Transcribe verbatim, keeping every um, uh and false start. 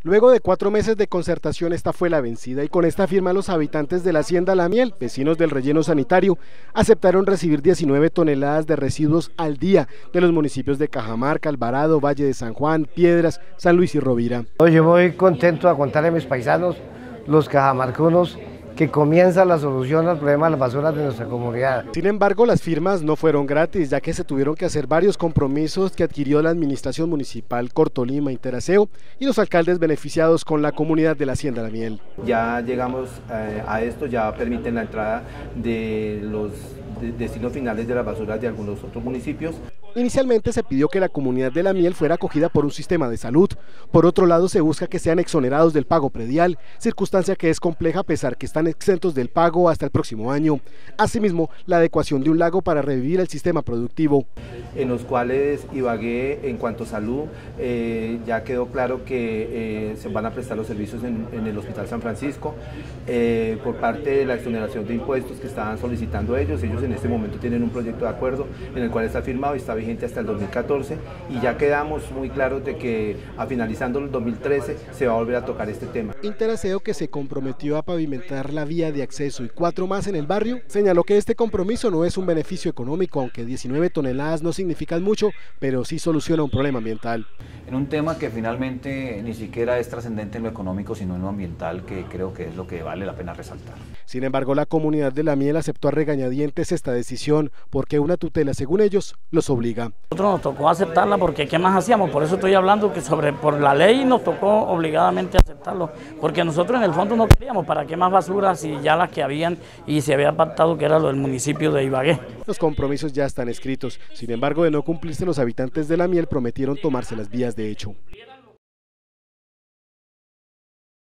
Luego de cuatro meses de concertación, esta fue la vencida y con esta firma los habitantes de la Hacienda La Miel, vecinos del relleno sanitario, aceptaron recibir diecinueve toneladas de residuos al día de los municipios de Cajamarca, Alvarado, Valle de San Juan, Piedras, San Luis y Rovira. Yo voy contento a contarle a mis paisanos, los cajamarcanos, que comienza la solución al problema de las basuras de nuestra comunidad. Sin embargo, las firmas no fueron gratis, ya que se tuvieron que hacer varios compromisos que adquirió la administración municipal, Cortolima, Interaseo y los alcaldes beneficiados con la comunidad de la Hacienda La Miel. Ya llegamos eh, a esto, ya permiten la entrada de los de destinos finales de las basuras de algunos otros municipios. Inicialmente se pidió que la comunidad de La Miel fuera acogida por un sistema de salud. Por otro lado, se busca que sean exonerados del pago predial, circunstancia que es compleja a pesar que están exentos del pago hasta el próximo año. Asimismo, la adecuación de un lago para revivir el sistema productivo. En los cuales Ibagué, en cuanto a salud, eh, ya quedó claro que eh, se van a prestar los servicios en, en el Hospital San Francisco, eh, por parte de la exoneración de impuestos que estaban solicitando ellos. Ellos en este momento tienen un proyecto de acuerdo en el cual está firmado y está vigente hasta el dos mil catorce, y ya quedamos muy claros de que a finalizando el dos mil trece se va a volver a tocar este tema. Interaseo, que se comprometió a pavimentar la vía de acceso y cuatro más en el barrio, señaló que este compromiso no es un beneficio económico, aunque diecinueve toneladas no significan mucho, pero sí soluciona un problema ambiental. En un tema que finalmente ni siquiera es trascendente en lo económico, sino en lo ambiental, que creo que es lo que vale la pena resaltar. Sin embargo, la comunidad de La Miel aceptó a regañadientes esta decisión, porque una tutela, según ellos, los obliga. Nosotros nos tocó aceptarla porque ¿qué más hacíamos? Por eso estoy hablando que sobre por la ley nos tocó obligadamente aceptarlo, porque nosotros en el fondo no queríamos, ¿para qué más basura si ya las que habían y se había pactado que era lo del municipio de Ibagué? Los compromisos ya están escritos, sin embargo, de no cumplirse, los habitantes de La Miel prometieron tomarse las vías de hecho.